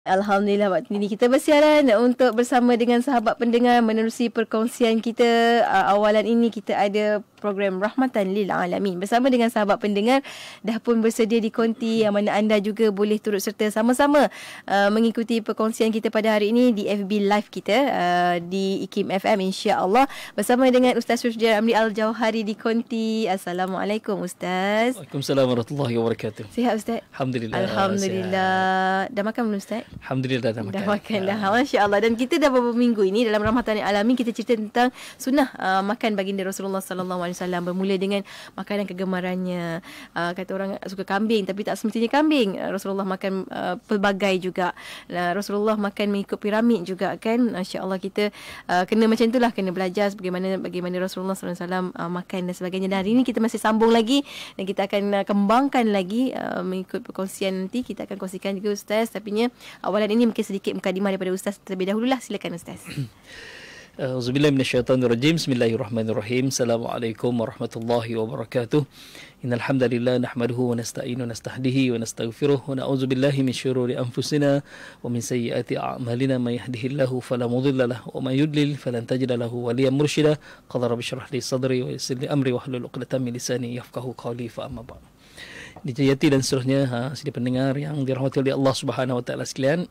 Alhamdulillah waktu ini kita bersiaran untuk bersama dengan sahabat pendengar menerusi perkongsian kita. Awalan ini kita ada program Rahmatan Lil Alamin bersama dengan sahabat pendengar dah pun bersedia di konti yang mana anda juga boleh turut serta sama-sama mengikuti perkongsian kita pada hari ini di FB Live kita di IKIM FM insya-Allah bersama dengan Ustaz Syufjan Amri Al-Jauhari di konti. Assalamualaikum Ustaz. Waalaikumsalam warahmatullahi wabarakatuh. Sihat Ustaz? Alhamdulillah. Alhamdulillah. Dah makan belum Ustaz? Alhamdulillah dah makan. Dah makan dah. Masya-Allah. Dan kita dah beberapa minggu ini dalam Rahmatan Lil Alamin kita cerita tentang sunnah makan baginda Rasulullah sallallahu alaihi wasallam, bermula dengan makanan kegemarannya. Kata orang suka kambing tapi tak semestinya kambing. Rasulullah makan pelbagai juga. Rasulullah makan mengikut piramid juga kan. Masya-Allah kita kena macam itulah, kena belajar bagaimana Rasulullah sallallahu alaihi wasallam makan dan sebagainya. Dan hari ini kita masih sambung lagi dan kita akan kembangkan lagi mengikut perkongsian nanti. Kita akan kongsikan juga Ustaz, tapinya awalan ini mungkin sedikit mukadimah daripada Ustaz terlebih dahululah. Silakan Ustaz. Auzubillahi minasyaitonirrajim. Bismillahirrahmanirrahim. Assalamualaikum warahmatullahi wabarakatuh. Innal hamdalillah nahmaduhu wa nasta'inu wa nastahdihi wa nastaghfiruh wa na'udzu billahi min syururi anfusina wa min sayyiati a'malina may yahdihillahu fala mudilla lahu wa may yudlil falan tajida lahu waliyan mursyida. Qala rabbi shrah li sadri wa yassir li amri wahlul 'uqdatam min lisani yafqahu qawli fa amma ba'd. Dijayati dan seterusnya sedih pendengar yang dirahmati oleh Allah Subhanahu wa taala sekalian.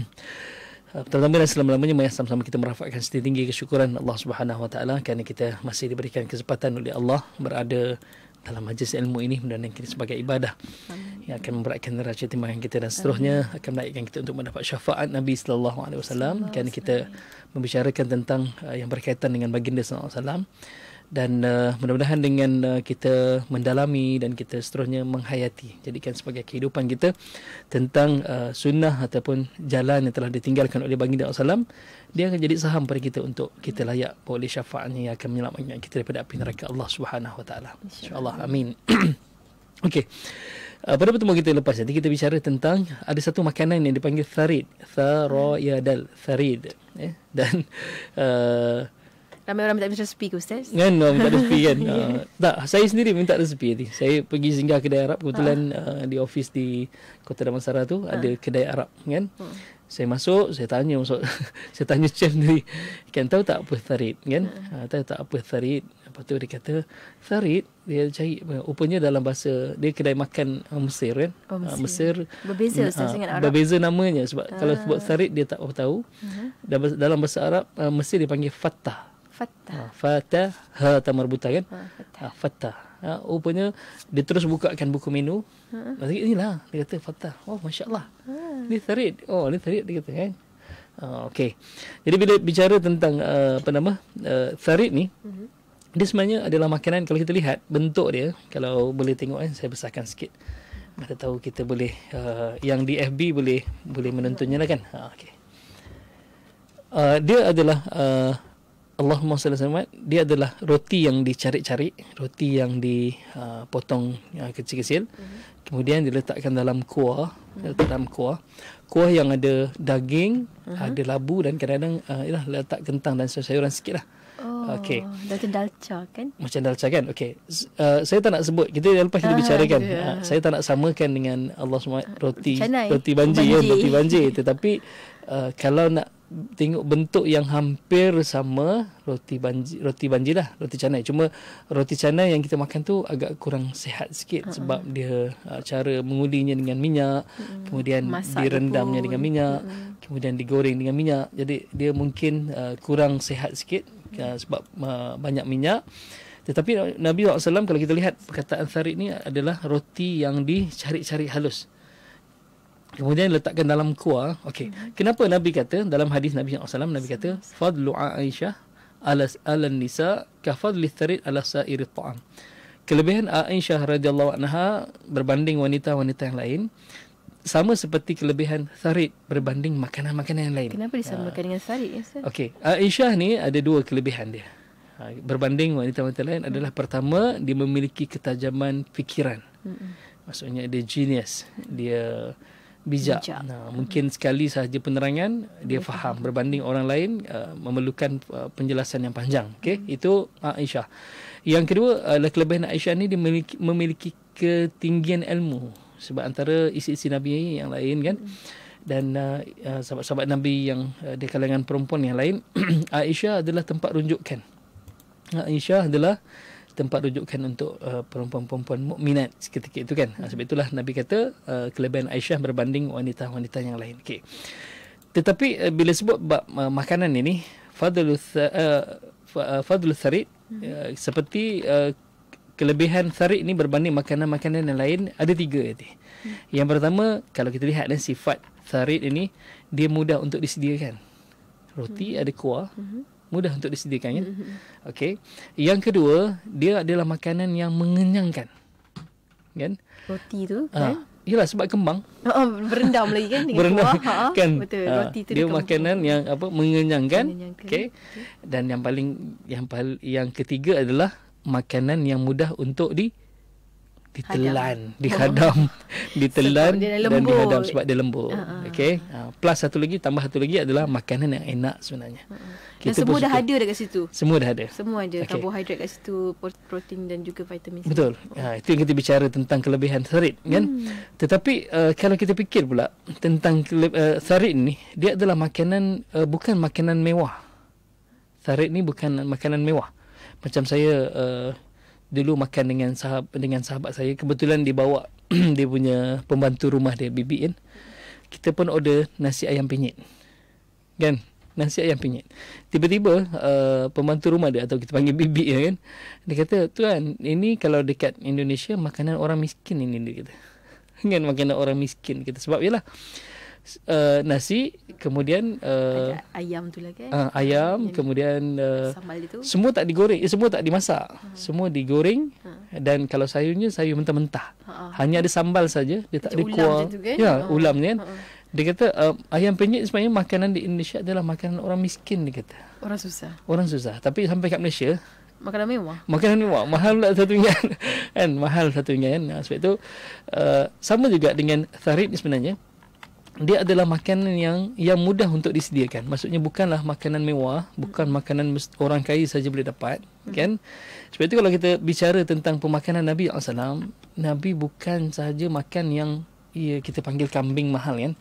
Pertama dan selama-lamanya mari sama-sama kita merafakkan setinggi kesyukuran Allah Subhanahu wa taala kerana kita masih diberikan kesempatan oleh Allah berada dalam majlis ilmu ini dan kita sebagai ibadah yang akan memberatkan derajat timbangan kita dan seterusnya akan menaikkan kita untuk mendapat syafaat Nabi sallallahu alaihi wasallam kerana kita membicarakan tentang yang berkaitan dengan baginda sallallahu alaihi wasallam. Dan mudah-mudahan dengan kita mendalami dan kita seterusnya menghayati, jadikan sebagai kehidupan kita tentang sunnah ataupun jalan yang telah ditinggalkan oleh baginda SAW, dia akan jadi saham pada kita untuk kita layak boleh syafaatnya yang akan menyelamatkan kita daripada api neraka Allah Subhanahu Wa Taala. InsyaAllah. Amin. Okey. Pada pertemuan kita lepas nanti kita bicara tentang ada satu makanan yang dipanggil tharid. Tharayadal. Tharid. Dan ramai orang minta resepi ke Ustaz? Kan minta resepi kan. Tak, saya sendiri minta resepi tadi. Saya pergi singgah kedai Arab kebetulan di office di Kota Damansara tu ada kedai Arab kan. Saya masuk, saya tanya saya tanya chef sendiri, kan tahu tak apa tharid kan? Tahu tak apa tharid? Lepas tu dia kata tharid dia cari rupanya dalam bahasa dia kedai makan Mesir kan. Mesir berbeza Ustaz dengan Arab. Berbeza namanya sebab kalau sebut tharid dia tak tahu. Dalam bahasa Arab Mesir dia panggil fattah. Fatah ta marbuta kan. Fatah. Rupanya dia terus bukakan buku menu. Inilah dia kata fatah. Oh masya-Allah. Ni tharid. Oh ni tharid dia kata kan. Okey. Jadi bila bicara tentang tharid ni, dia sebenarnya adalah makanan. Kalau kita lihat bentuk dia, kalau boleh tengok kan, saya besarkan sikit. Maka tahu kita boleh yang di FB boleh menontonnya lah kan. Okey. Dia adalah Allahumma salli alaihi wasallam, dia adalah roti yang dicari-cari, roti yang dipotong kecil-kecil. Kemudian diletakkan dalam kuah, kuah yang ada daging, ada labu dan kadang-kadang letak kentang dan sayuran sikit lah. Okey. Macam dalca kan? Macam dalca kan? Okey. Saya tak nak sebut. Kita lepas kita bicarakan. Saya tak nak samakan dengan Allah SWT roti banjir. Tetapi kalau nak tengok bentuk yang hampir sama roti banjir lah, roti canai. Cuma roti canai yang kita makan tu agak kurang sihat sikit sebab dia cara mengulinya dengan minyak, kemudian direndamnya dengan minyak, kemudian digoreng dengan minyak. Jadi dia mungkin kurang sihat sikit sebab banyak minyak. Tetapi Nabi SAW kalau kita lihat perkataan tharid ni adalah roti yang dicari-cari halus. Kemudian letakkan dalam kuah. Okey. Kenapa Nabi kata dalam hadis Nabi SAW, Nabi kata fadlu Aisyah ala nisa ka fadli tharid ala sa'iri ta'am. Kelebihan Aisyah radhiyallahu anha berbanding wanita-wanita yang lain sama seperti kelebihan tharid berbanding makanan-makanan yang lain. Kenapa disamakan dengan tharid? Okey. Aisyah ni ada dua kelebihan dia. Berbanding wanita-wanita lain adalah pertama, dia memiliki ketajaman fikiran. Maksudnya dia genius. Dia bijak. Mungkin sekali sahaja penerangan dia faham berbanding orang lain memerlukan penjelasan yang panjang. Okey, itu Aisyah. Yang kedua adalah kelebihan Aisyah ni dia memiliki ketinggian ilmu sebab antara isi-isi Nabi yang lain kan Dan sahabat-sahabat Nabi yang di kalangan perempuan yang lain, Aisyah adalah tempat rujukan. Aisyah adalah tempat rujukan untuk perempuan-perempuan mukminat ketika itu kan. Sebab itulah Nabi kata kelebihan Aisyah berbanding wanita-wanita yang lain. Okey. Tetapi bila sebut makanan ini, fadlul tharid, seperti kelebihan tharid ini berbanding makanan-makanan yang lain ada 3 tadi. Yang pertama, kalau kita lihat sifat tharid ini, dia mudah untuk disediakan. Roti ada kuah, mudah untuk disediakan kan. Okey. Yang kedua, dia adalah makanan yang mengenyangkan. Kan? Roti tu kan? Yalah, sebab kembang. Berendam lagi kan dengan berendam, kuah. kan? Betul. Roti tu dia makanan yang mengenyangkan. Okey. Okay. Dan yang ketiga adalah makanan yang mudah untuk ditelan, dihadam, ditelan dan dihadam sebab dia lembut. Okey. Plus tambah satu lagi adalah makanan yang enak sebenarnya. Dan semua dah ada dekat situ. Semua dah ada. Semua ada. Okay. Karbohidrat kat situ, protein dan juga vitamin C. Betul. Itu yang kita bicara tentang kelebihan tharid kan. Tetapi kalau kita fikir pula tentang tharid ni, dia adalah makanan bukan makanan mewah. Tharid ni bukan makanan mewah. Macam saya dulu makan dengan sahabat saya, kebetulan dia bawa dia punya pembantu rumah dia, bibi kan. Kita pun order nasi ayam penyet. Kan? Nasi ayam penyet. Tiba-tiba pembantu rumah dia, atau kita panggil bibi kan, dia kata, "Tuan, ini kalau dekat Indonesia makanan orang miskin ini," dia kata. Kan, makanan orang miskin kita. Sebab yalah nasi, kemudian ayam tu lah kan. Ayam, kemudian sambal itu. Semua tak digoreng, semua tak dimasak. Semua digoreng dan kalau sayur mentah-mentah. Hanya ada sambal saja, dia tak ada kuah. Kan? Ya, ulam kan. Dia kata ayam penyet sebenarnya makanan di Indonesia adalah makanan orang miskin, dia kata. Orang susah. Orang susah. Tapi sampai kat Malaysia makanan mewah. Makanan mewah. Mahal pula satunya kan. Mahal satunya kan. Sebab itu sama juga dengan tharid ni sebenarnya. Dia adalah makanan yang mudah untuk disediakan. Maksudnya bukanlah makanan mewah, bukan makanan orang kaya saja boleh dapat, kan? Sebab itu kalau kita bicara tentang pemakanan Nabi SAW, Nabi bukan sahaja makan yang kita panggil kambing mahal kan.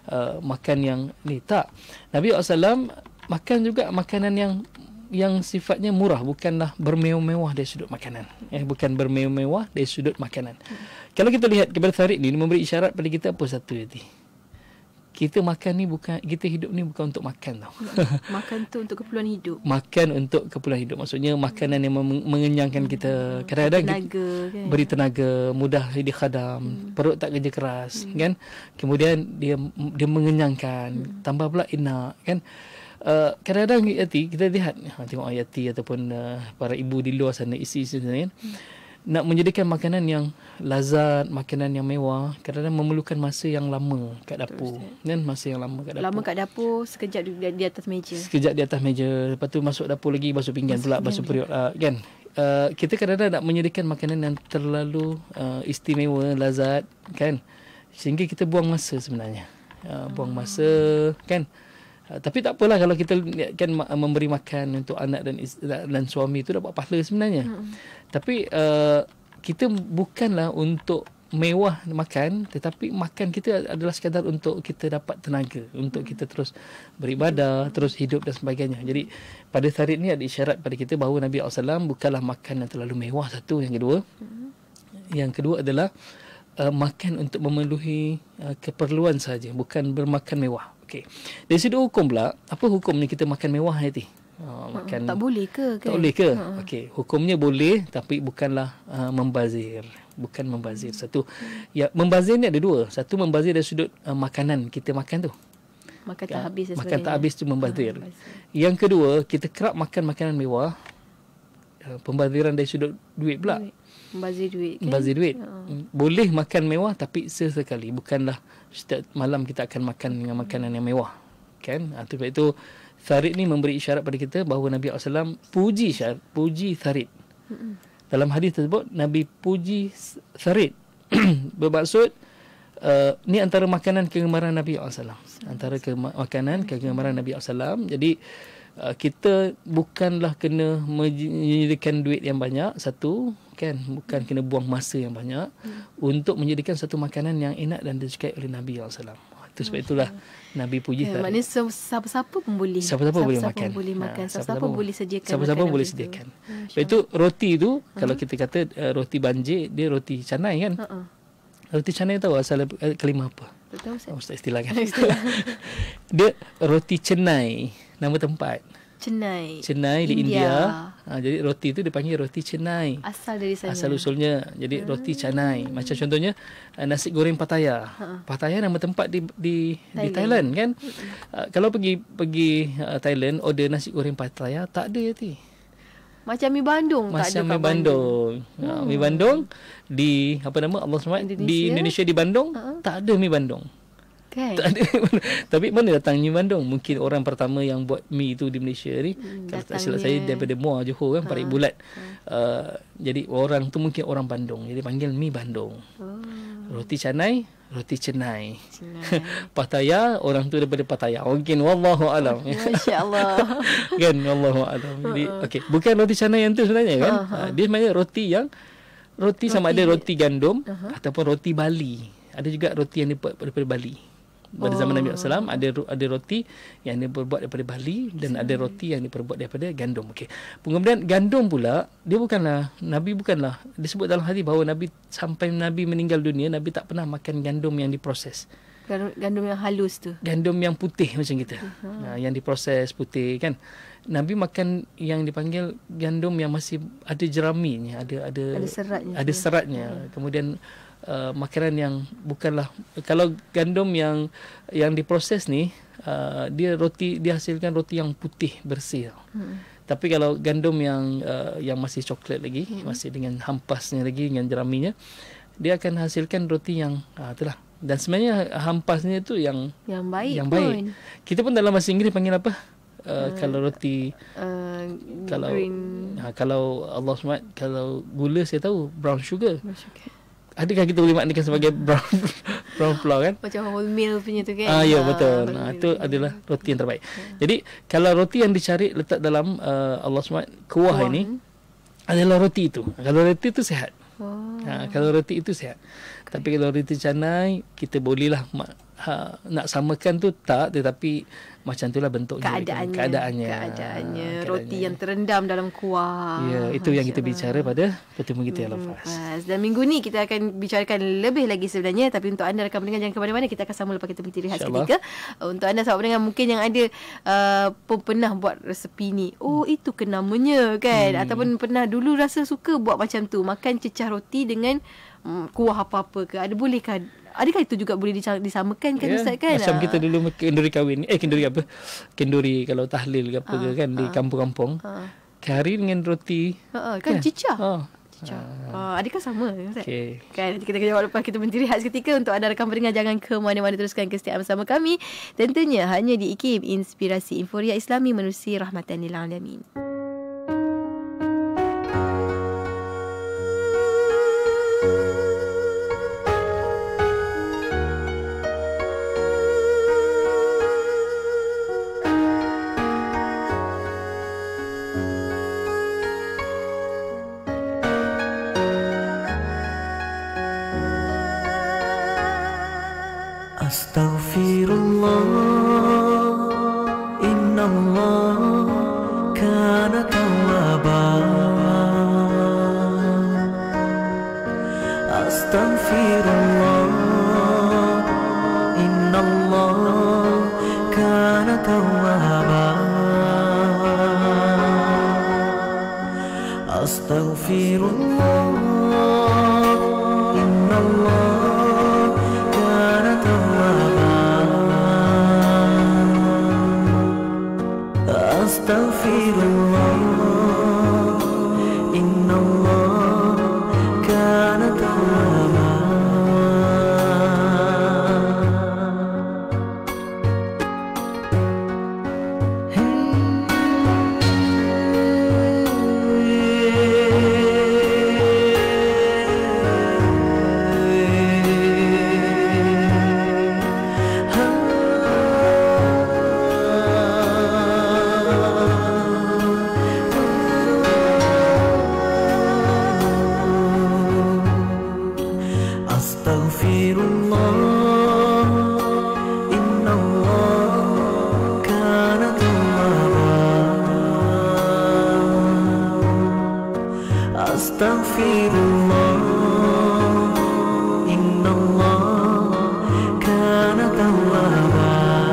Makan yang ni tak. Nabi SAW makan juga makanan yang sifatnya murah, bukanlah bermewah-mewah dari sudut makanan. Bukan bermewah-mewah dari sudut makanan. Kalau kita lihat kepada tharid ni, memberi isyarat pada kita apa satu tadi. Kita makan ni bukan, kita hidup ni bukan untuk makan tau. Makan tu untuk keperluan hidup. Makan untuk keperluan hidup. Maksudnya makanan yang mengenyangkan kita. Kadang-kadang tenaga, kan? Beri tenaga, mudah dikhadam, perut tak kerja keras, kan? Kemudian dia mengenyangkan, tambah pula enak, kan? Kadang-kadang Yati, kita lihat tengok Yati ataupun para ibu di luar sana, isi-isi sana, kan? Nak menjadikan makanan yang lazat, makanan yang mewah, kadang-kadang memerlukan masa yang lama kat dapur. Kan, masa yang lama kat dapur. Lama kat dapur, sekejap di atas meja. Sekejap di atas meja, lepas tu masuk dapur lagi, basuh pinggan pula, basuh periuk, kan. Kita kadang-kadang nak menyediakan makanan yang terlalu istimewa, lazat, kan. Sehingga kita buang masa sebenarnya. Buang masa, kan. Tapi tak apalah kalau kita kan memberi makan untuk anak dan suami itu dapat pahala sebenarnya. Tapi kita bukanlah untuk mewah makan, tetapi makan kita adalah sekadar untuk kita dapat tenaga, untuk kita terus beribadah, terus hidup dan sebagainya. Jadi pada tharid ni ada isyarat pada kita bahawa Nabi SAW bukanlah makan yang terlalu mewah, satu. Yang kedua adalah makan untuk memenuhi keperluan saja, bukan bermakan mewah. Okey. Dari sudut hukum pula, apa hukumnya kita makan mewah Hati? Makan tak boleh ke? Tak boleh ke? Okey, hukumnya boleh tapi bukanlah membazir. Bukan membazir. Satu, ya, membazir ni ada dua. Satu, membazir dari sudut makanan kita makan tu. Makan tak habis. Makan tak habis tu membazir. Yang kedua, kita kerap makan makanan mewah, pembaziran dari sudut duit pula. Membazir duit, kan? Membazir duit. Boleh makan mewah tapi sesekali. Bukanlah setiap malam kita akan makan dengan makanan yang mewah, kan? Sebab itu tharid ni memberi isyarat pada kita bahawa Nabi SAW puji tharid. Dalam hadis tersebut Nabi puji tharid. Bermaksud ni antara makanan kegemaran Nabi SAW. Antara makanan kegemaran Nabi SAW. Jadi kita bukanlah kena menyediakan duit yang banyak, satu, kan, bukan kena buang masa yang banyak untuk menjadikan satu makanan yang enak dan disukai oleh Nabi SAW. Itu sebab itulah Nabi puji tarik. Maknanya siapa-siapa pun boleh. Siapa-siapa boleh makan. Siapa-siapa boleh sediakan. Siapa-siapa boleh sediakan. Lepas itu roti tu, kalau kita kata roti banjir, dia roti canai kan. Roti canai tahu asal kalimah apa? Tak tahu saya. Ustaz istilah kan. Dia roti cenai, nama tempat. Cenai di India. Jadi roti tu dipanggil roti cenai. Asal dari sana. Asal usulnya. Jadi roti canai. Macam contohnya nasi goreng Pattaya. Pattaya nama tempat di Thailand kan. Kalau pergi Thailand order nasi goreng Pattaya tak ada nanti. Macam mi Bandung tak ada. Macam mi Bandung. Mi Bandung di apa nama Allah SWT di Indonesia di Bandung tak ada mi Bandung. Tak ada. Tapi mana datang mi Bandung? Mungkin orang pertama yang buat mi itu di Malaysia ni, kalau tak silap saya daripada Muar Johor kan, Parit Bulat. Jadi orang tu mungkin orang Bandung. Jadi panggil mi Bandung. Roti canai, roti cenai. Pattaya, orang tu daripada Pattaya. Mungkin wallahu alam. Masya-Allah. Kan wallahu alam. Jadi okey, bukan roti canai yang tu sebenarnya kan. Dia sebenarnya roti sama ada roti gandum ataupun roti Bali. Ada juga roti yang dibuat daripada Bali. Pada zaman Nabi SAW ada roti yang diperbuat daripada Bali dan ada roti yang diperbuat daripada gandum. Okey. Kemudian gandum pula, Nabi bukanlah disebut dalam hadis bahawa sampai Nabi meninggal dunia, Nabi tak pernah makan gandum yang diproses. Gandum yang halus tu. Gandum yang putih macam kita. Yang diproses putih kan. Nabi do yang dipanggil gandum yang masih ada jeraminya, ada seratnya. Ada seratnya. Kemudian makanan yang bukanlah, kalau gandum yang diproses ni dia hasilkan roti yang putih bersih. Tapi kalau gandum yang masih coklat lagi, masih dengan hampasnya lagi, dengan jeraminya, dia akan hasilkan roti yang itulah. Dan sebenarnya hampasnya itu yang baik. Kita pun dalam bahasa Inggeris panggil apa? Kalau roti kalau Allah SWT, kalau gula saya tahu brown sugar. Adakah kita boleh maknakan sebagai brown flour kan? Macam wholemeal punya tu kan? Ya betul. Itu adalah roti yang terbaik. Jadi kalau roti yang dicari letak dalam Allah SWT kuah ini adalah roti itu. Kalau roti itu sihat. Kalau roti itu sihat. Tapi kalau roti canai, kita bolehlah nak samakan tu tak, tetapi macam itulah bentuknya, keadaannya. Roti yang terendam dalam kuah. Ya, itu yang kita bicara pada pertemuan kita yang lepas. Dan minggu ni kita akan bicarakan lebih lagi sebenarnya, tapi untuk anda rakan pendengar jangan ke mana-mana, kita akan sambung lepas kita berhenti rehat seketika. Untuk anda sahabat pendengar mungkin yang ada pun pernah buat resepi ni. Itu ke namanya kan, ataupun pernah dulu rasa suka buat macam tu, makan cecah roti dengan kuah apa-apa ke. Adakah itu juga boleh disamakan kan Ustaz kan? Macam kita dulu kenduri kahwin. Kenduri kalau tahlil ke apa ke kan di kampung-kampung. Kari dengan roti. Kan cicah. Adakah sama Ustaz? Kan nanti kita akan jawab lepas kita berhenti rehat seketika. Untuk anda rakan pendengar jangan ke mana-mana, teruskan kesetiaan bersama kami. Tentunya hanya di IKIM, Inspirasi Inforia Islami Menerusi Rahmatan lil Alamin. Astaghfirullah, innallah kana tawwaba. Astaghfirullah, innallah kana tawwaba. Astaghfirullah, innallah Astaghfirullah, innallah kana tawwaba. Astaghfirullah, innallah kana tawwaba.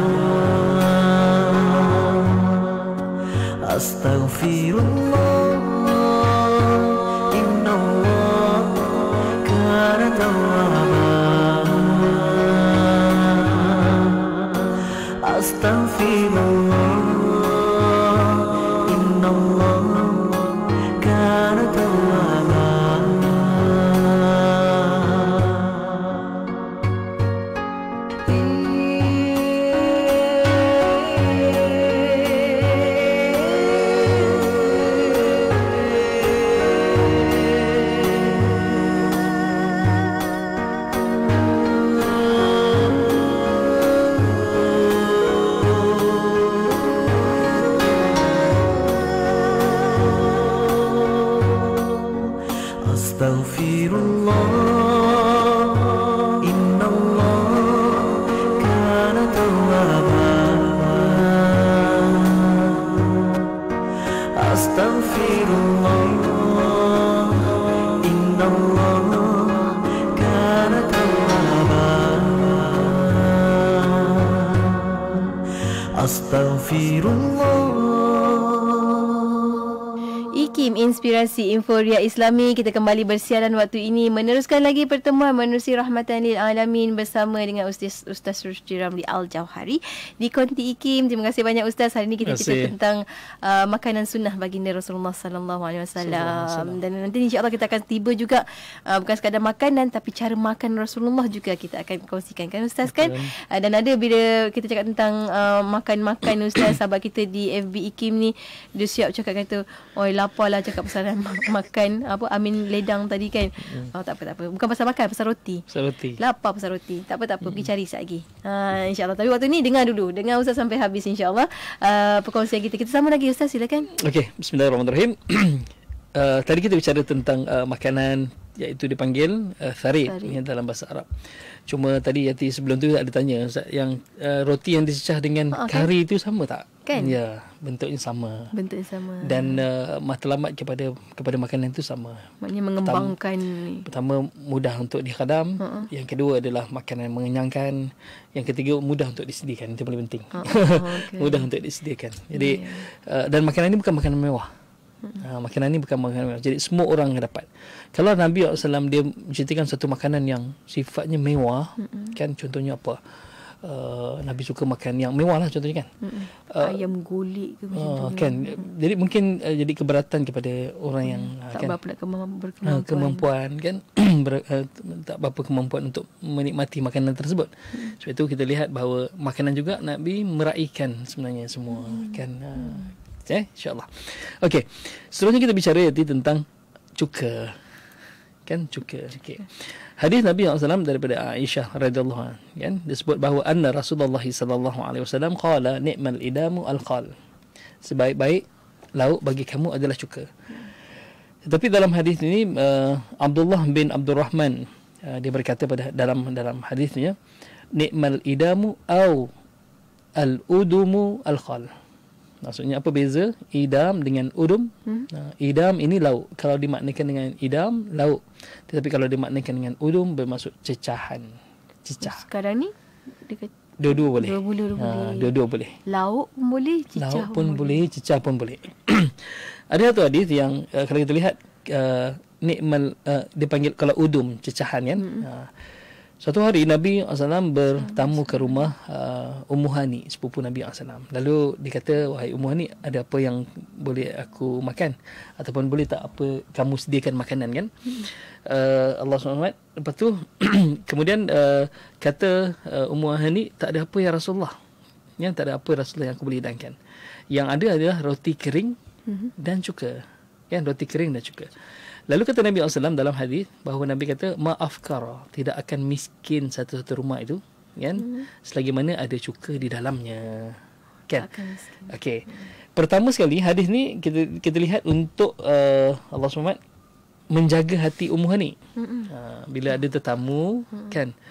Astaghfirullah, innallah kana tawwaba. Astaghfirullah, innallah kana tawwaba. Astaghfirullah, innallah kana tawwaba. Astaghfirullah, innallah kana tawwaba. Astaghfirullah. IKIM Inspirasi Inforia Islami, kita kembali bersiaran waktu ini meneruskan lagi pertemuan Menerusi Rahmatan lil Alamin bersama dengan Ustaz Rushdie Ramli Al-Jauhari di Konti IKIM. Terima kasih banyak Ustaz. Hari ini kita cerita tentang makanan sunnah baginda Rasulullah sallallahu alaihi wasallam, dan nanti insya-Allah kita akan tiba juga bukan sekadar makanan tapi cara makan Rasulullah juga kita akan kongsikan, kan Ustaz, kan? Dan ada bila kita cakap tentang makan-makan Ustaz, sahabat kita di FB IKIM ni dia siap cakap kata, "Oi, lapar lah cakap pasal makan apa Amin Ledang tadi kan." Tak apa. Bukan pasal makan, pasal roti. Lapar pasal roti. Tak apa. Pergi cari sekejap lagi. InsyaAllah. Tapi waktu ni dengar Ustaz sampai habis insyaAllah. Perkongsian kita sama lagi Ustaz, silakan. Okey, bismillahirrahmanirrahim. Tadi kita bicara tentang makanan iaitu dipanggil tharid dalam bahasa Arab. Cuma tadi Yati sebelum tu ada tanya Ustaz, yang roti yang dicecah dengan kari itu sama tak? Kan? Ya, bentuknya sama. Dan matlamat kepada makanan itu sama. Maknanya mengembangkan pertama mudah untuk dihadam, yang kedua adalah makanan mengenyangkan, yang ketiga mudah untuk disediakan. Itu paling penting. Mudah untuk disediakan. Jadi dan makanan ini bukan makanan mewah. Makanan ini bukan makanan mewah. Jadi semua orang dapat. Kalau Nabi SAW dia menceritakan satu makanan yang sifatnya mewah, kan, contohnya apa? Nabi suka makan yang mewah lah contohnya, kan. Ayam gulik ke macam tu, kan. Jadi mungkin jadi keberatan kepada orang yang tak kan, berapa nak kemampuan kan. Tak berapa kemampuan untuk menikmati makanan tersebut. Sebab itu kita lihat bahawa makanan juga Nabi meraihkan sebenarnya semua, kan. InsyaAllah. Okey, seterusnya kita bicara tentang cuka, kan, cuka. Okay. Hadis Nabi SAW daripada Aisyah radhiyallahu anha, kan, disebut bahawa anna Rasulullah sallallahu alaihi wasallam qala ni'mal idamu al-qal. Sebaik-baik lauk bagi kamu adalah cuka. Tetapi dalam hadis ini Abdullah bin Abdurrahman dia berkata pada dalam hadisnya, ni'mal idamu au al-udumu al-qal. Maksudnya apa beza idam dengan udum? Idam ini lauk. Kalau dimaknakan dengan idam, lauk. Tetapi kalau dimaknakan dengan udum, bermaksud cecahan. Cecah. Sekarang ni dua-dua boleh. Dua-dua boleh. Lauk pun boleh, cecah lauk pun boleh, cecah pun boleh. Ada satu hadis yang kalau kita lihat nikmal dipanggil kalau udum, cecahan, kan. Suatu hari Nabi SAW bertamu ke rumah Ummu Hani, sepupu Nabi SAW. Lalu dia kata, "Wahai Ummu Hani, ada apa yang boleh aku makan? Ataupun boleh tak apa kamu sediakan makanan?" Kan? Allah SWT. Lepas tu kemudian kata Ummu Hani, "Tak ada apa ya Rasulullah." Ya, tak ada apa Rasulullah yang aku boleh hidangkan. Yang ada adalah roti kering dan cuka. Kan, roti kering dan cuka. Lalu kata Nabi SAW dalam hadis bahawa Nabi kata, "Ma'afkara, tidak akan miskin satu-satu rumah itu, kan, selagi mana ada cuka di dalamnya." Kan? Okey. Pertama sekali hadis ni kita lihat untuk Allah SWT menjaga hati Ummu Hani. Bila ada tetamu, kan,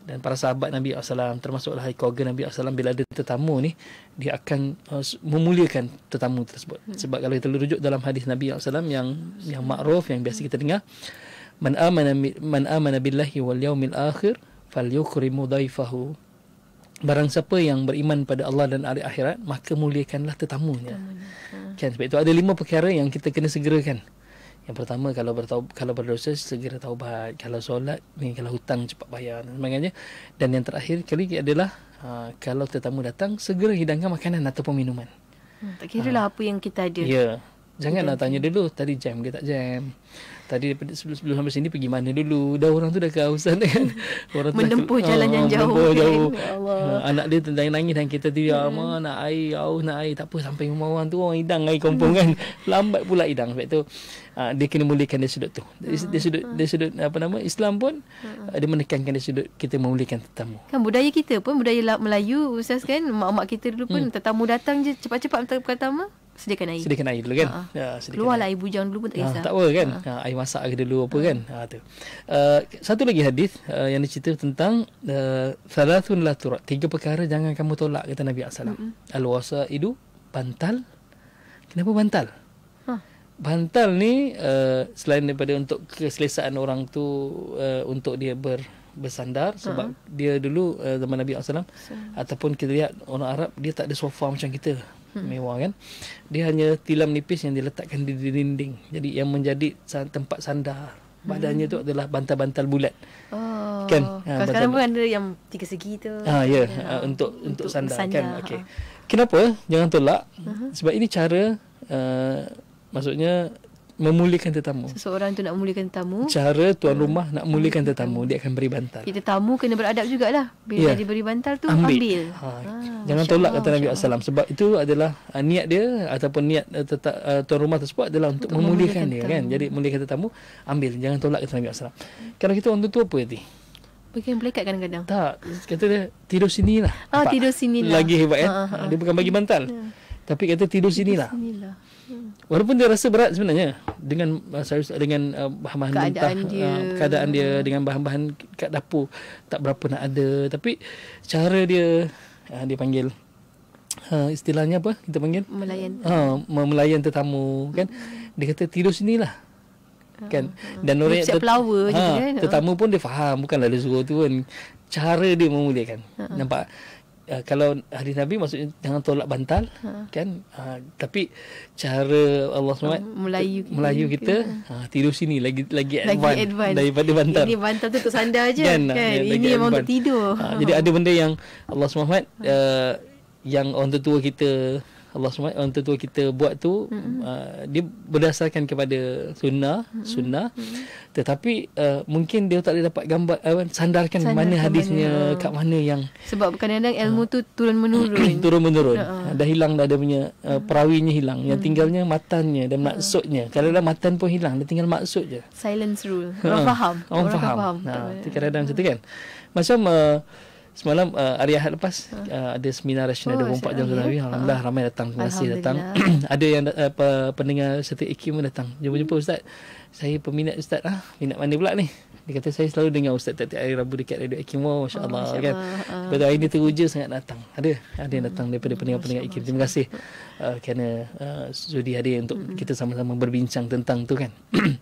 Dan para sahabat Nabi SAW, termasuklah keluarga Nabi SAW, bila ada tetamu ni, dia akan memuliakan tetamu tersebut. Sebab kalau kita rujuk dalam hadis Nabi SAW yang ma'ruf, yang biasa kita dengar, man amana billahi wal yaumil akhir falyukrimu daifahu. Barang siapa yang beriman pada Allah dan hari akhirat, maka muliakanlah tetamunya. Kan, sebab itu ada 5 perkara yang kita kena segerakan. Yang pertama, kalau berdosa segera taubat, kalau solat ni, kalau hutang cepat bayar dan sebagainya. Dan yang terakhir kali adalah kalau tetamu datang, segera hidangkan makanan ataupun minuman. Tak kira lah apa yang kita ada. Ya. Janganlah tanya dulu tadi jam ke tak jam. Tadi sebelum sampai sini pergi mana dulu. Dah orang tu dah kehausan kan. Orang tu menempuh jalan yang jauh. Jauh. Ya Allah. Anak dia nangis dan kita tidur, "Mak, nak air, nak air." Tak apa, sampai rumah orang tu orang hidang air kompong kan. Lambat pula hidang. Sebab tu dia kena mulakan dari sudut tu. Dari sudut Islam pun dia menekankan dari sudut kita memuliakan tetamu. Kan budaya kita pun, budaya Melayu Ustaz kan, mak-mak kita dulu pun tetamu datang je cepat-cepat pertama sediakan air dulu kan. Keluarlah air bujang dulu pun tak kisah. Tak apa kan. Air masak ke dulu apa kan. Tu. Satu lagi hadis yang dicerita tentang thalathun la turat. 3 perkara jangan kamu tolak, kata Nabi sallallahu alaihi wasallam. Al-wasaidu, bantal. Kenapa bantal? Bantal ni selain daripada untuk keselesaan orang tu, untuk dia bersandar, sebab dia dulu zaman Nabi SAW, ataupun kita lihat orang Arab, dia tak ada sofa macam kita mewah kan. Dia hanya tilam nipis yang diletakkan di dinding, jadi yang menjadi tempat sandar badannya tu adalah bantal-bantal bulat. Kan. Sekarang pun ada yang 3 segi tu. Untuk sandar kan. Okey. Kenapa jangan tolak? Sebab ini cara maksudnya memuliakan tetamu. Seseorang tu nak memuliakan tetamu. Cara tuan rumah nak memuliakan tetamu, dia akan beri bantal. Kita tamu kena beradab jugalah. Bila dia beri bantal tu, ambil. Jangan tolak, kata Nabi SAW. Sebab itu adalah niat dia, ataupun niat tuan rumah tersebut adalah untuk memuliakan dia kan. Jadi memuliakan tetamu, ambil. Jangan tolak, kata Nabi SAW. Kalau kita orang tu apa nanti? Bagi melekat kadang-kadang. Tak, kata dia tidur sinilah. Tidur sinilah. Lagi hebat kan. Dia bukan bagi bantal. Tapi kata tidur sinilah. Walaupun dia rasa berat sebenarnya dengan bahan-bahan mentah, keadaan dia dengan bahan-bahan kat dapur tak berapa nak ada, tapi cara dia panggil istilahnya apa kita panggil melayan tetamu kan. Dia kata tidur sinilah kan. Dan orang tetamu pun dia faham, bukanlah dia suruh tu kan. Cara dia memuliakan. Nampak? Kalau hadis Nabi maksudnya jangan tolak bantal kan, tapi cara Allah SWT Melayu kita tidur sini lagi advance daripada bantal. Ini bantal tu untuk sandar je kan. Ini memang untuk tidur. Jadi ada benda yang Allah SWT yang orang tua kita orang tua kita buat tu, dia berdasarkan kepada sunnah, tetapi mungkin dia tak boleh dapat gambar sandarkan mana hadisnya, kat mana yang, sebab kadang-kadang ilmu tu turun menurun. Dah hilang dah, dia punya perawinya hilang, yang tinggalnya matannya dan maksudnya. Kalau dah matan pun hilang, dia tinggal maksud je. Silence rule. Orang faham. Kadang-kadang macam tu kan. Macam semalam hari Ahad lepas ada seminar rasional 24 jam Nabi. Alhamdulillah ramai datang. Terima kasih datang. Ada yang pendengar Setia Ikim pun datang. Jumpa Ustaz. Saya peminat Ustaz. Minat mana pula ni? Dia kata saya selalu dengar Ustaz tiap hari Rabu dekat Radio Ikim. Masya-Allah kan. Betul, hari ni teruja sangat datang. Ada yang datang daripada pendengar-pendengar Ikim. Terima kasih kerana sudi hadir untuk kita sama-sama berbincang tentang tu kan.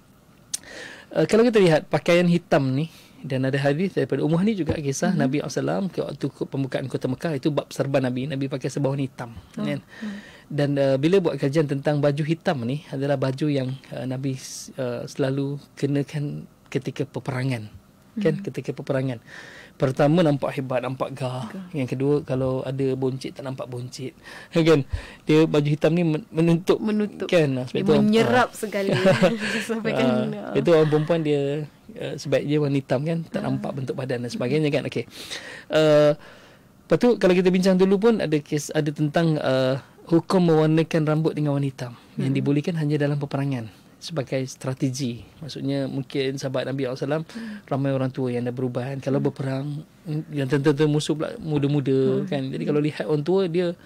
Kalau kita lihat pakaian hitam ni, dan ada hadis daripada Ummu Hani juga, kisah Nabi SAW ke waktu pembukaan kota Mekah, itu bab serban Nabi pakai serban warna hitam kan? Dan bila buat kajian tentang baju hitam ni, adalah baju yang Nabi selalu kenakan ketika peperangan kan. Ketika peperangan, pertama nampak hebat, nampak gah. Yang kedua, kalau ada boncit tak nampak boncit kan. Dia baju hitam ni menutup kan. Sebab dia menyerap segala. Sampaikan itu orang perempuan dia sebab dia warna hitam kan, tak nampak bentuk badan dan sebagainya kan. Okey. Lepas tu kalau kita bincang dulu pun ada tentang hukum mewarnakan rambut dengan warna hitam yang dibolehkan hanya dalam peperangan sebagai strategi. Maksudnya mungkin sahabat Nabi SAW ramai orang tua yang dah beruban. Kalau berperang yang tentu musuh pula muda-muda kan. Jadi kalau lihat orang tua, dia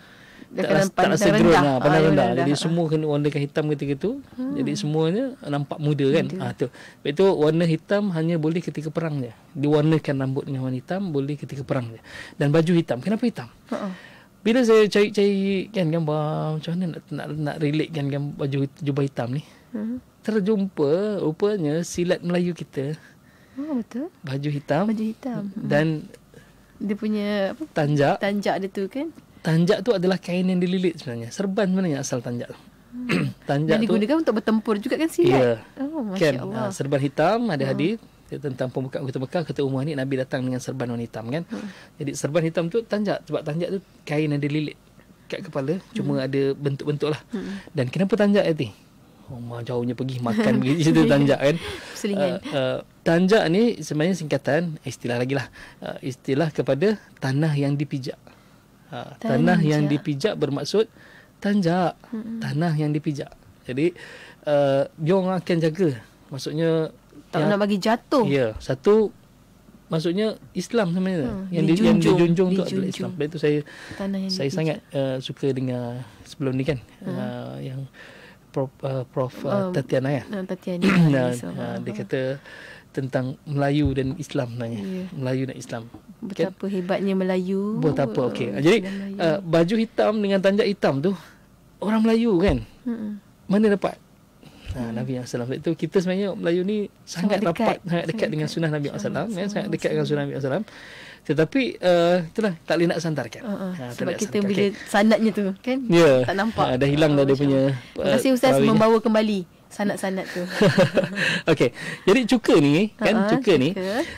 Dia tak pandang rasa gerun rendah. pandang rendah. rendah. Jadi semua kena warnakan hitam ketika tu. Jadi semuanya nampak muda kan. Tu. Sebab itu warna hitam hanya boleh ketika perang je. Diwarnakan rambut dengan warna hitam boleh ketika perang je. Dan baju hitam. Kenapa hitam? Bila saya cari kan gambar macam mana nak relate kan baju jubah hitam ni. Terjumpa rupanya silat Melayu kita. Betul. Baju hitam. Baju hitam. Dan Dia punya apa? Tanjak dia tu kan. Tanjak tu adalah kain yang dililit sebenarnya. Serban sebenarnya asal tanjak tu. Tanjak Dan digunakan untuk bertempur juga kan silat. Ya. Oh, Kan Masya-Allah. serban hitam ada hadis tentang pembukaan kota Mekah, kata Umar ni Nabi datang dengan serban warna hitam kan. Jadi serban hitam tu tanjak, sebab tanjak tu kain yang dililit kat kepala, cuma ada bentuk-bentuk lah. Dan kenapa tanjak Yati? Umar jauhnya pergi makan pergi situ tanjak kan. Selingan. Tanjak ni sebenarnya singkatan istilah lagi lah, istilah kepada tanah yang dipijak. Tanah yang dipijak bermaksud tanjak, tanah yang dipijak. Jadi dia orang akan jaga, maksudnya Tak nak bagi jatuh. ya, satu maksudnya Islam sebenarnya yang dijunjung tu adalah Islam. Sebab itu saya sangat suka dengar sebelum ni kan yang Prof Tatiana ya. Tatiana. Dia kata tentang Melayu dan Islam sebenarnya. Melayu dan Islam. Betapa hebatnya Melayu. Betapa okey. Jadi baju hitam dengan tanjak hitam tu orang Melayu kan. Mana dapat? Nabi SAW. Sebab itu kita sebenarnya Melayu ni sangat rapat, sangat dekat dengan sunnah Nabi SAW, sangat dekat dengan sunnah Nabi SAW. Tetapi itulah tak boleh nak sandarkan. Sebab kita bila sanadnya tu kan tak nampak. Dah hilang dah dia punya. Terima kasih Ustaz membawa kembali sanad-sanad tu. Okey. Jadi cuka ni kan, cuka ni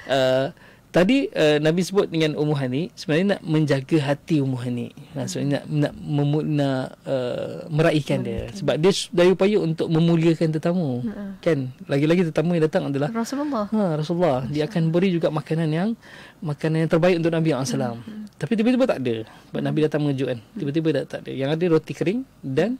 tadi Nabi sebut dengan Ummu Hani sebenarnya nak menjaga hati Ummu Hani. Maksudnya nak meraihkan dia, sebab dia daya upaya untuk memuliakan tetamu. Kan, lagi-lagi tetamu yang datang adalah Rasulullah. Rasulullah. Dia akan beri juga makanan yang terbaik untuk Nabi SAW. Tapi tiba-tiba tak ada. Sebab Nabi datang mengejutkan. Tiba-tiba tak ada. Yang ada roti kering dan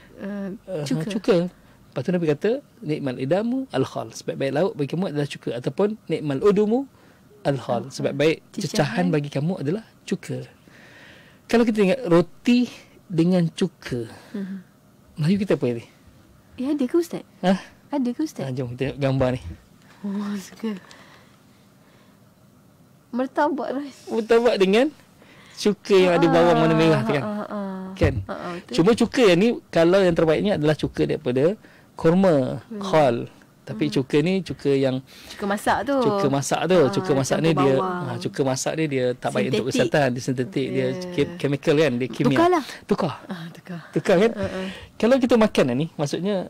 cuka. Lepas tu Nabi kata nikmal idamu al-khal. Sebab baik lauk bagi kamu adalah cuka, ataupun nikmal udumu al-khal. Sebab baik cecahan bagi kamu adalah cuka. Kalau kita ingat roti dengan cuka, Melayu kita apa ni? Ada ke Ustaz? Ada ke Ustaz? Jom kita tengok gambar ni. Oh, suka. Martabak rice. Martabak dengan cuka yang ada bawang warna merah tu kan. Kan? Cuma cuka yang ni, kalau yang terbaiknya adalah cuka daripada kurma, khal. Tapi cuka ni cuka yang cuka masak tu. Cuka masak ni dia cuka masak dia tak baik untuk kesihatan, dia sintetik, dia chemical kan, dia kimia. Tukar kan. Kalau kita makan ni maksudnya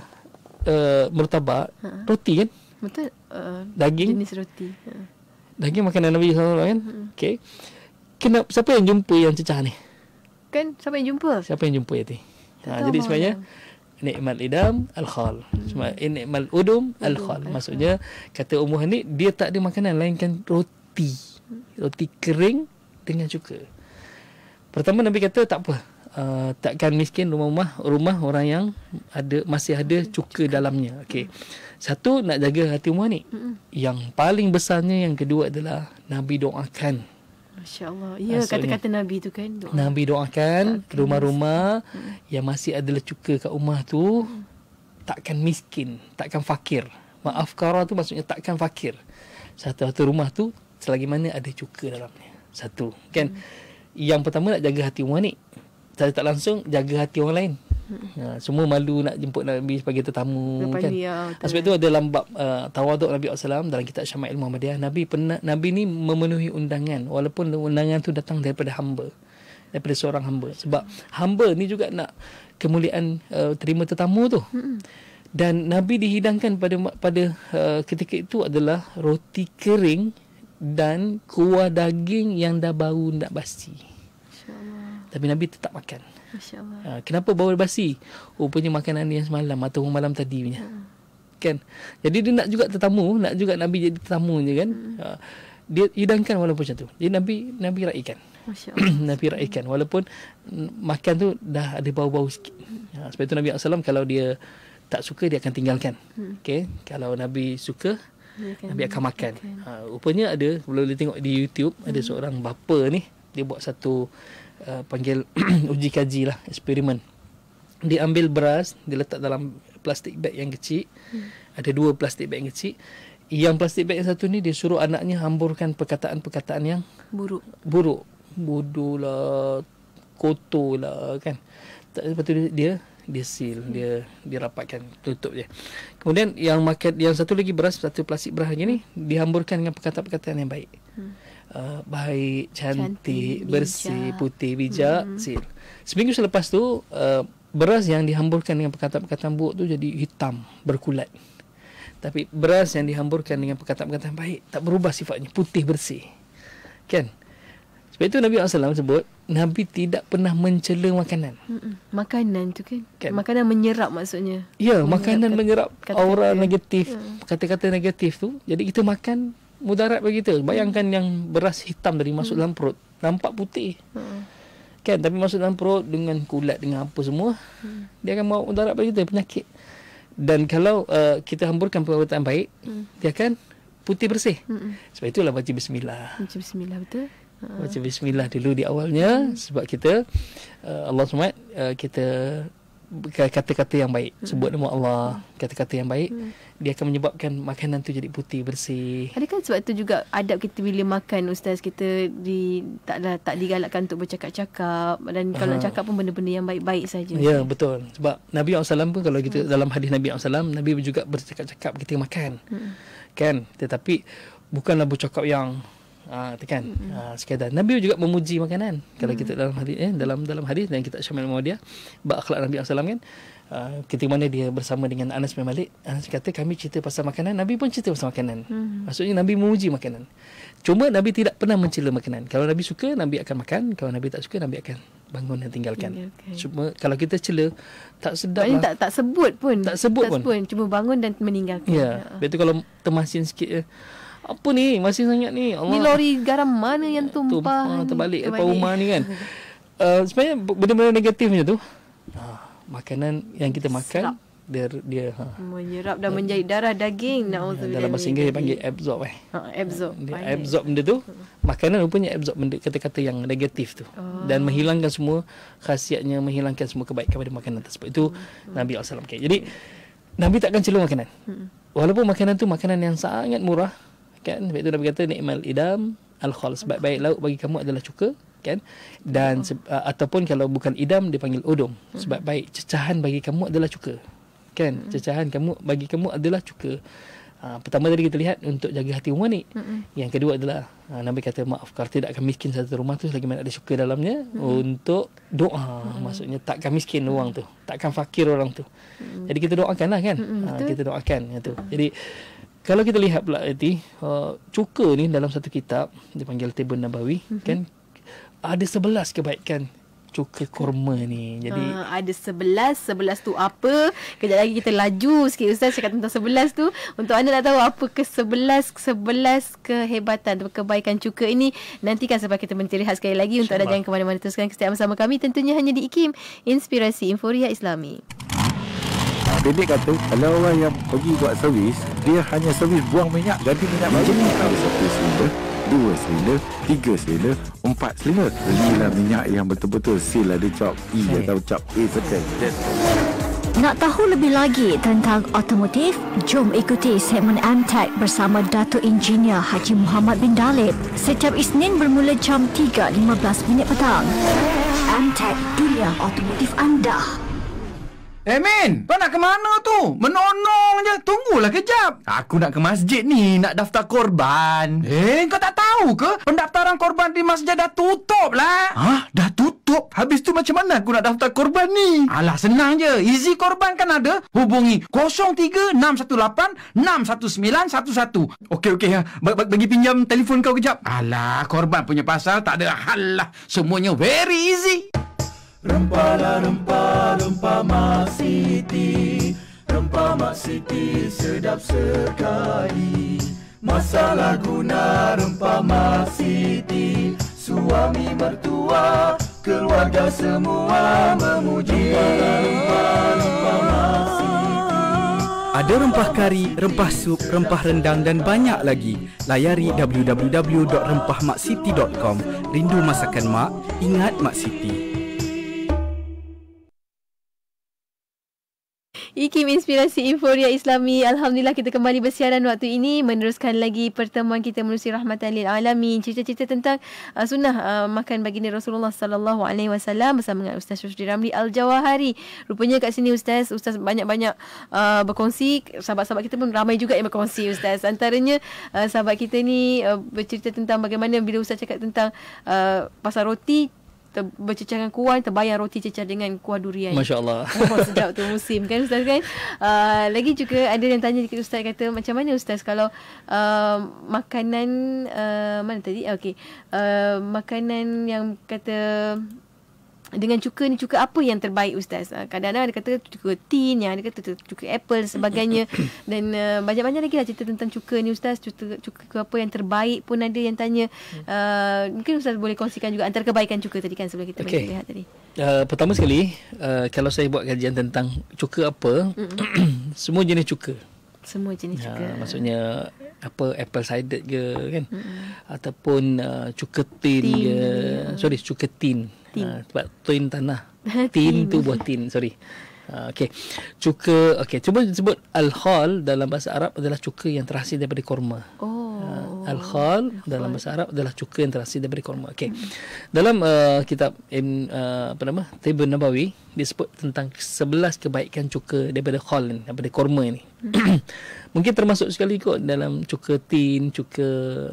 martabak, roti kan? Betul. Daging, jenis roti. Daging makanan Nabi SAW kan. Okey. Siapa yang jumpa yang cecah ni? Kan siapa yang jumpa? Yati? Jadi sebenarnya nikmal idam al-khal. Nikmal udum al-khal. Maksudnya kata Ummu Hani, dia tak ada makanan melainkan roti. Roti kering dengan cuka. Pertama Nabi kata tak apa. Takkan miskin rumah orang yang masih ada cuka dalamnya. Okey. Satu, nak jaga hati Ummu Hani. Yang paling besarnya yang kedua adalah Nabi doakan. Masya-Allah. Ya, kata-kata Nabi tu kan. Nabi doakan rumah-rumah yang masih ada cuka kat rumah tu takkan miskin, takkan fakir. Maaf kara tu maksudnya takkan fakir. Satu-satu rumah tu selagi mana ada cuka dalamnya. Satu, kan? Yang pertama nak jaga hati Ummu Hani. Secara tak langsung jaga hati orang lain. Semua malu nak jemput Nabi sebagai tetamu kan. Sebab itu ada dalam bab tawaduk Nabi SAW dalam kitab Syama'il Muhammadiyah, Nabi ni memenuhi undangan walaupun undangan tu datang daripada seorang hamba. Sebab hamba ni juga nak kemuliaan terima tetamu tu. Dan Nabi dihidangkan pada ketika itu adalah roti kering dan kuah daging yang dah bau nak basi. Tapi Nabi tetap makan. Kenapa bau basi? Rupanya makanan yang semalam atau malam tadi punya. Kan? Jadi dia nak juga tetamu, nak juga Nabi jadi tetamu je kan. Dia hidangkan walaupun macam tu. Jadi Nabi raikan. Nabi raikan walaupun makan tu dah ada bau-bau sikit. Sebab itu Nabi SAW kalau dia tak suka dia akan tinggalkan. Okay? Kalau Nabi suka Nabi akan makan. Rupanya ada, boleh tengok di YouTube, ada seorang bapa ni, dia buat satu panggil uji kaji lah, eksperimen. Dia ambil beras, dia letak dalam plastik bag yang kecil. Ada 2 plastik bag yang kecil. Yang plastik bag yang satu ni dia suruh anaknya hamburkan perkataan-perkataan yang buruk. Bodoh lah, kotor lah kan. Lepas tu dia seal, dia rapatkan, tutup je. Kemudian yang satu lagi beras, satu plastik beras ni dihamburkan dengan perkataan-perkataan yang baik. Baik, cantik, bersih, bijak, putih, bijak, seal. Seminggu selepas tu beras yang dihamburkan dengan perkataan-perkataan buruk tu jadi hitam, berkulat. Tapi beras yang dihamburkan dengan perkataan-perkataan baik tak berubah sifatnya, putih, bersih. Kan? Sebab itu Nabi SAW sebut, Nabi tidak pernah mencela makanan. Makanan tu kan? Makanan menyerap maksudnya. Ya, makanan menyerap aura negatif, kata-kata negatif tu. Jadi kita makan mudarat bagi kita. Bayangkan yang beras hitam tadi masuk dalam perut, nampak putih. Kan? Tapi masuk dalam perut dengan kulat, dengan apa semua, dia akan bawa mudarat bagi kita, penyakit. Dan kalau kita hamburkan perkataan baik, dia akan putih bersih. Sebab itulah baca bismillah. Baca bismillah, betul. Baca bismillah dulu di awalnya, sebab kita Allah SWT kita kata-kata yang baik, sebut nama Allah, kata-kata yang baik, dia akan menyebabkan makanan tu jadi putih, bersih. Adakah sebab tu juga adab kita bila makan, Ustaz, kita tak digalakkan untuk bercakap-cakap, dan kalau nak cakap pun benda-benda yang baik-baik saja. Ya, betul. Sebab Nabi SAW pun, kalau kita dalam hadis Nabi SAW, Nabi juga bercakap-cakap ketika makan. Kan? Tetapi bukanlah bercakap yang kan, sekadar. Nabi juga memuji makanan. Kalau kita dalam hadis dalam hadis dan kita Syamil Muadiyah bab akhlak Nabi SAW kan, ketika mana dia bersama dengan Anas bin Malik, Anas kata kami cerita pasal makanan, Nabi pun cerita pasal makanan. Maksudnya Nabi memuji makanan. Cuma Nabi tidak pernah mencela makanan. Kalau Nabi suka, Nabi akan makan. Kalau Nabi tak suka, Nabi akan bangun dan tinggalkan. Cuma kalau kita cela, tak sedap lah. Tak sebut pun. Cuma bangun dan meninggalkan. Ya. Lepas tu kalau termasin sikit, apa ni, masih sangat ni, Allah, ni lori garam mana yang tumpah terbalik depan rumah ni kan. Sebenarnya benda-benda negatifnya tu, makanan yang kita makan, dia menyerap dan menjadi darah daging. Dalam bahasa Inggeris dia panggil absorb. Dia absorb benda tu. Makanan rupanya absorb benda, kata-kata yang negatif tu, dan menghilangkan semua khasiatnya, menghilangkan semua kebaikan pada makanan tersebut. Itu Nabi SAW. Jadi Nabi takkan cela makanan, walaupun makanan tu makanan yang sangat murah. Kan? Sebab itu Nabi kata ni'mal idam al-khal, sebab baik lauk bagi kamu adalah cuka, kan? Dan ataupun kalau bukan idam dia panggil udum, sebab baik cecahan bagi kamu adalah cuka, kan? Cecahan bagi kamu adalah cuka. Pertama tadi kita lihat untuk jaga hati rumah ni. Yang kedua adalah Nabi kata maaf, kalau tidak akan miskin satu rumah tu selagi mana ada cuka dalamnya, untuk doa. Maksudnya takkan miskin orang tu, takkan fakir orang tu. Jadi kita doakanlah kan. Kita doakan tu. Jadi kalau kita lihat pula cuka ni dalam satu kitab dipanggil Tibbun Nabawi, kan, ada 11 kebaikan cuka kurma ni. Jadi ada 11 tu apa? Kejap lagi kita laju sikit, Ustaz, cakap tentang 11 tu. Untuk anda nak tahu apa ke 11 kehebatan, kebaikan cuka ini, nantikan sampai kita berhenti rehat sekali lagi. Untuk anda jangan ke mana-mana, teruskan kesetiaan bersama kami, tentunya hanya di IKIM, Inspirasi Inforia Islami. Pendek kata, kalau orang yang pergi buat servis, dia hanya servis buang minyak, ganti minyak baru. Ada 1 silinder, 2 silinder, 3 silinder, 4 silinder. Belilah minyak yang betul-betul seal ada cap E atau cap A sekali. Nak tahu lebih lagi tentang otomotif? Jom ikuti segmen MTech bersama Datuk Engineer Haji Muhammad bin Dalib setiap Isnin bermula jam 3.15 petang. MTech, dunia otomotif anda. Min, kau nak ke mana tu? Menonong je. Tunggulah kejap. Aku nak ke masjid ni, nak daftar korban. Kau tak tahu ke? Pendaftaran korban di masjid dah tutup lah. Hah? Dah tutup? Habis tu macam mana aku nak daftar korban ni? Alah, senang je. Easy Korban kan ada. Hubungi 03-618-61911. Okey. Bagi pinjam telefon kau kejap. Alah, korban punya pasal tak ada hal lah. Semuanya very easy. Rempah Mak Siti, rempah Mak Siti sedap sekali. Masalah guna rempah Mak Siti, suami mertua keluarga semua memuji. Rempah Mak Siti. Ada rempah kari, rempah sup, rempah rendang dan banyak lagi. Layari www.rempahmaksiti.com. Rindu masakan mak, ingat Mak Siti. IKIM Inspirasi Inforia Islami. Alhamdulillah kita kembali bersiaran waktu ini, meneruskan lagi pertemuan kita menerusi rahmatan lil alamin, cerita-cerita tentang sunnah makan baginda Rasulullah sallallahu alaihi wasallam bersama dengan Ustaz Rusdi Ramli Al-Jawahari. Rupanya kat sini Ustaz banyak-banyak berkongsi. Sahabat-sahabat kita pun ramai juga yang berkongsi Ustaz. Antaranya sahabat kita ni bercerita tentang bagaimana bila Ustaz cakap tentang pasal roti, bercecah dengan kuah, terbayang roti cecah dengan kuah durian. Masya Allah. Oh, sedap tu musim kan Ustaz kan. Lagi juga ada yang tanya dekat Ustaz, kata macam mana Ustaz kalau makanan mana tadi? Okey. Makanan yang kata dengan cuka ni, cuka apa yang terbaik Ustaz? Kadang-kadang ada kata cuka tin, yang ada kata cuka apple dan sebagainya. Dan banyak-banyak lagi lah cerita tentang cuka ni Ustaz. Cuka apa yang terbaik pun ada yang tanya. Mungkin Ustaz boleh kongsikan juga antara kebaikan cuka tadi kan sebelum kita lihat tadi. Pertama sekali, kalau saya buat kajian tentang cuka apa, semua jenis cuka. Semua jenis cuka. Maksudnya apa, apple cider ke kan, ataupun cuka tin ke. Sorry, cuka tin. Sebab tin tanah. Tin tu buah tin, sorry. Okey. Cuka, okey, cuba sebut al-khal dalam bahasa Arab adalah cuka yang terhasil daripada kurma. Al-khal dalam bahasa Arab adalah cuka yang terhasil daripada kurma. Okey. Dalam kitab Tibun Nabawi disebut tentang 11 kebaikan cuka daripada khal ni, daripada kurma ni. Mungkin termasuk sekali kot dalam cuka tin, cuka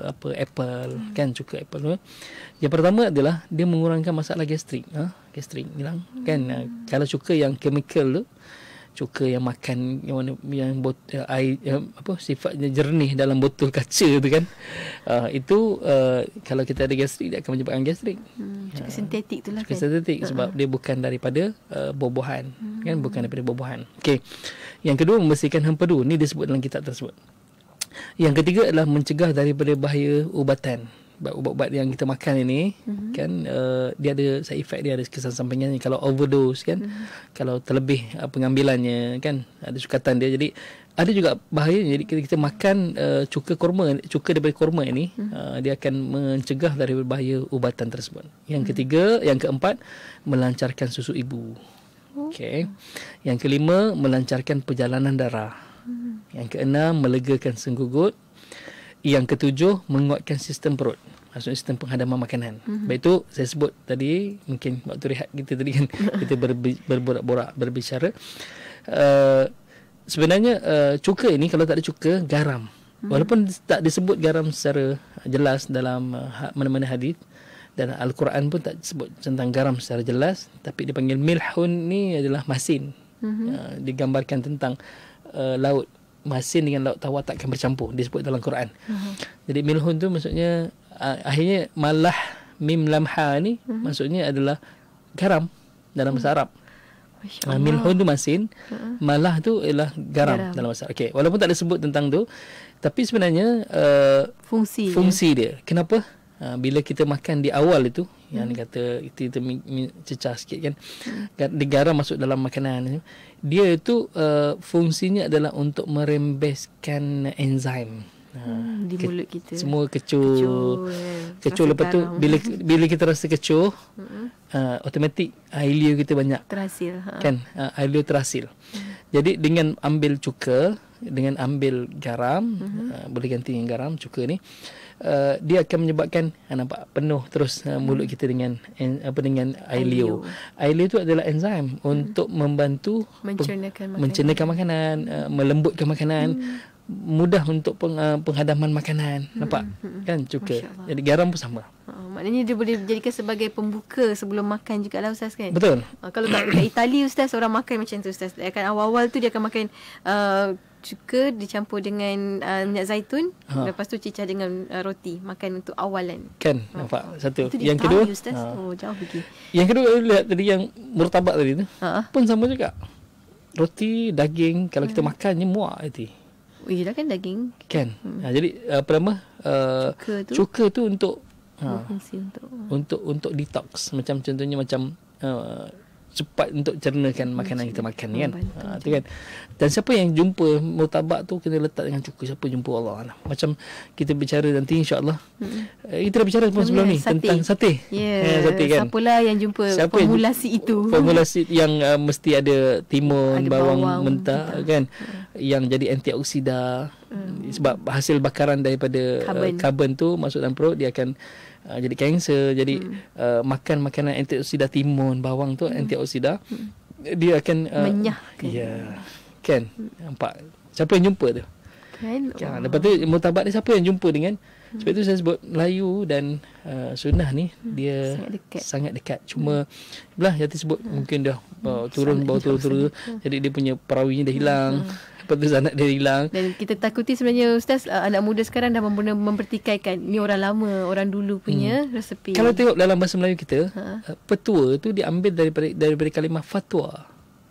apple kan, cuka apple. Yang pertama adalah dia mengurangkan masalah gastrik. Gastrik hilang kan. Kalau cuka yang chemical tu, cuka yang makan yang air sifatnya jernih dalam botol kaca tu kan, itu kalau kita ada gastrik, dia akan menyebabkan gastrik. Cuka sintetik tu lah kan. Cuka sintetik sebab dia bukan daripada buah-buahan kan, bukan daripada buah-buahan. Okey. Yang kedua, membersihkan hempedu. Ni disebut dalam kitab tersebut. Yang ketiga adalah mencegah daripada bahaya ubatan. Ubat-ubat yang kita makan ini kan, dia ada side effect, dia ada kesan sampingannya kalau overdose kan, kalau terlebih pengambilannya kan, ada sukatan dia. Jadi ada juga bahaya. Jadi kita makan cuka daripada kurma ini, dia akan mencegah daripada bahaya ubatan tersebut. Yang ketiga, yang keempat, melancarkan susu ibu. Okey. Yang kelima, melancarkan perjalanan darah. Yang keenam, melegakan senggugut. Yang ketujuh, menguatkan sistem perut, maksudnya sistem penghadaman makanan. Baik itu saya sebut tadi, mungkin waktu rehat kita tadi kan, kita berborak-borak, berbicara. Sebenarnya cuka ini, kalau tak ada cuka, garam. Walaupun tak disebut garam secara jelas dalam mana-mana hadis, dan Al-Quran pun tak sebut tentang garam secara jelas, tapi dipanggil milhun. Ni adalah masin. Digambarkan tentang laut masin dengan laut tawar takkan bercampur, disebut dalam Quran. Jadi milhun tu maksudnya akhirnya malah mim lam ha ni maksudnya adalah garam dalam bahasa Arab. Milhun tu masin, malah tu ialah garam dalam bahasa Arab. Okey, walaupun tak disebut tentang tu, tapi sebenarnya fungsi dia. Kenapa? Bila kita makan di awal itu, yang kata kita cecah sikit kan, garam masuk dalam makanan, dia itu fungsinya adalah untuk merembeskan enzim di mulut kita. Semua kecoh lepas tu bila kita rasa kecoh, automatik air liur kita banyak terhasil kan, air liur terhasil. Jadi dengan ambil cuka, dengan ambil garam, boleh ganti dengan garam, cuka ni, dia akan menyebabkan nampak penuh terus mulut kita dengan dengan air liur. Air liur tu adalah enzim untuk membantu mencernakan makanan, melembutkan makanan, mudah untuk penghadaman makanan. Nampak kan cuka. Jadi garam pun sama. Maknanya dia boleh dijadikan sebagai pembuka sebelum makan juga lah Ustaz kan. Betul. Kalau kat Itali Ustaz, orang makan macam tu Ustaz. Dia akan awal-awal tu dia akan makan cuka dicampur dengan minyak zaitun, lepas tu cicah dengan roti, makan untuk awalan. Kan, nampak satu. Itu yang kedua, Ustaz. Jauh pergi. Yang kedua, lihat tadi yang murtabak tadi tu, pun sama juga. Roti, daging, kalau kita makannya muak nanti. Yelah kan daging. Kan. Jadi apa nama? Cuka tu untuk berfungsi untuk detox. Macam contohnya macam cepat untuk cernakan makanan kita makan ni kan. Tu kan. Dan siapa yang jumpa murtabak tu kena letak dengan cuka. Siapa jumpa Allah. Macam kita bicara nanti insya-Allah. Kita dah bicara sebelum ni tentang sate. Sate kan. Siapalah yang jumpa formulasi itu. Formulasi yang mesti ada timun, bawang mentah kan. Yang jadi antioksida. Sebab hasil bakaran daripada karbon tu masuk dalam perut, dia akan jadi kanser. Jadi makan makanan antioksida, timun, bawang tu antioksida, dia akan menyahkan. Ya, kan. Nampak siapa yang jumpa tu kan. Lepas tu murtabak ni siapa yang jumpa dengan. Sebab itu saya sebut Melayu dan sunnah ni dia sangat dekat. Cuma belah Yati sebut mungkin dah turun jadi dia punya perawinya dah hilang. Lepas tu sanad dia hilang. Dan kita takuti sebenarnya Ustaz, anak muda sekarang dah mempertikaikan ni orang lama, orang dulu punya resepi. Kalau tengok dalam bahasa Melayu kita, petua tu diambil daripada kalimah fatwa.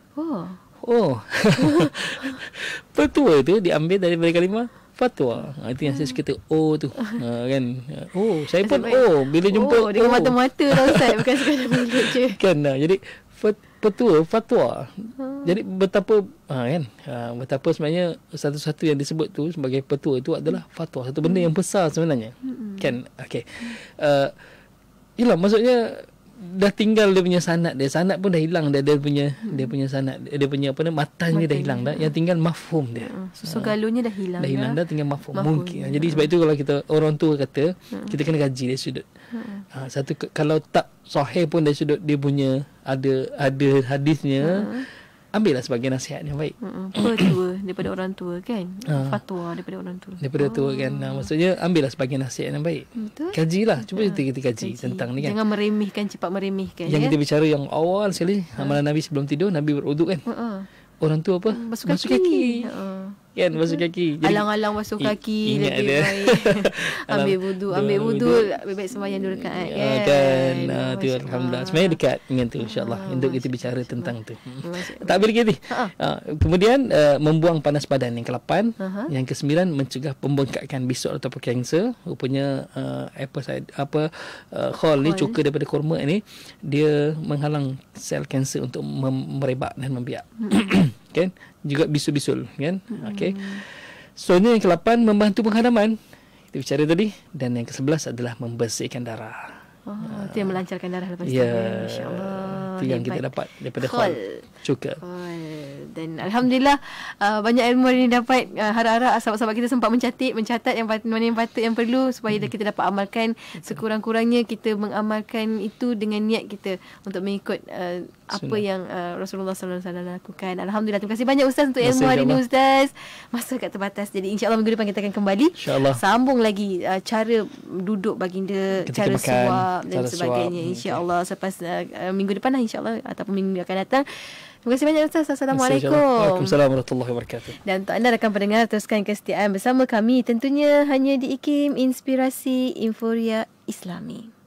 Petua tu diambil daripada kalimah fatwa. Itu yang saya kata tu kan. Saya pun bila jumpa dengan mata-mata lah Ustaz, bukan sekadar mulut je. Kan jadi petua, fatwa. Jadi betapa kan, betapa sebenarnya satu-satu yang disebut tu sebagai petua itu adalah fatwa, satu benda yang besar sebenarnya. Kan. Okey. Yalah, maksudnya dah tinggal dia punya sanad dia. Sanad pun dah hilang dia punya sanad. Dia punya matanya dah hilang dah. Yang tinggal mafhum dia. Susu galunya dah hilang. Dah tinggal mafhum. Mungkin. Jadi sebab itu kalau kita orang tua kata, kita kena kaji dari sudut. Satu kalau tak sahih pun dari sudut dia punya ada hadisnya, ambillah sebagai nasihat yang baik. Petua daripada orang tua kan. Fatwa daripada orang tua. Daripada tua kan. Maksudnya ambillah sebagai nasihat yang baik. Betul. Kajilah. Cuba kita kaji tentang ni kan. Jangan meremehkan, cepat meremehkan. Yang kita bicara yang awal sekali, amalan Nabi sebelum tidur, Nabi berwuduk kan. Orang tua apa? Basuh kaki. Kan, basuh kaki. Jadi, alang-alang basuh kaki lebih baik. ambil wudu lebih baik sembahyang 2 rakaat kan. Tu alhamdulillah. Sebenarnya dekat dengan tu insya-Allah. Untuk kita bicara tentang tu. Tak boleh lagi. Kemudian membuang panas badan yang ke-8. Yang ke-9 mencegah pembengkakan bisul ataupun kanser. Rupanya khol ni, cuka daripada kurma ni, dia menghalang sel kanser untuk merebak dan membiak. Kan? Juga bisul-bisul kan. Okey. Soalnya yang ke-8 membantu penghadaman. Kita bicara tadi. Dan yang ke-11 adalah membersihkan darah. Itu yang melancarkan darah lepas tu. Ya. InsyaAllah. Itu yang kita dapat daripada khol. Cuka. Dan alhamdulillah banyak ilmu yang dapat. Harap-harap sahabat-sahabat kita sempat mencatat yang mana yang patut, yang perlu, supaya kita dapat amalkan. Sekurang-kurangnya kita mengamalkan itu dengan niat kita untuk mengikut apa yang Rasulullah SAW lakukan. Alhamdulillah. Terima kasih banyak Ustaz untuk ilmu hari ini Ustaz. Masa kat terbatas. Jadi insya-Allah minggu depan kita akan kembali. Sambung lagi cara duduk baginda, cara suap dan sebagainya. Insya-Allah selepas minggu depan lah insya-Allah, ataupun minggu akan datang. Terima kasih banyak Ustaz. Assalamualaikum. Waalaikumsalam warahmatullahi wabarakatuh. Dan untuk anda rakan pendengar, teruskan kesetiaan bersama kami tentunya hanya di IKIM Inspirasi Inforia Islami.